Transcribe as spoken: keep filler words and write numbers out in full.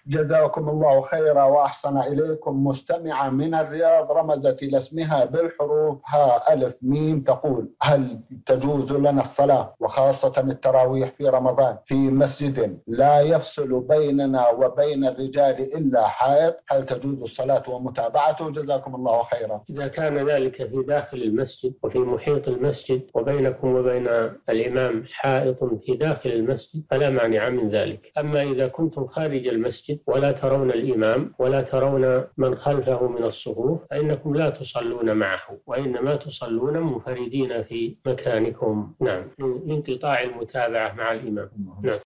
جزاكم الله خيرا وأحسن إليكم. مستمعة من الرياض رمزت إلى اسمها بالحروف ها ألف ميم، تقول: هل تجوز لنا الصلاة وخاصة التراويح في رمضان في مسجد لا يفصل بيننا وبين الرجال إلا حائط؟ هل تجوز الصلاة ومتابعته؟ جزاكم الله خيرا. إذا كان ذلك في داخل المسجد وفي محيط المسجد وبينكم وبين الإمام حائط في داخل المسجد فلا مانع من ذلك. أما إذا كنتم خارج المسجد ولا ترون الإمام ولا ترون من خلفه من الصفوف فإنكم لا تصلون معه، وإنما تصلون منفردين في مكانكم. نعم، لانقطاع المتابعة مع الإمام. نعم.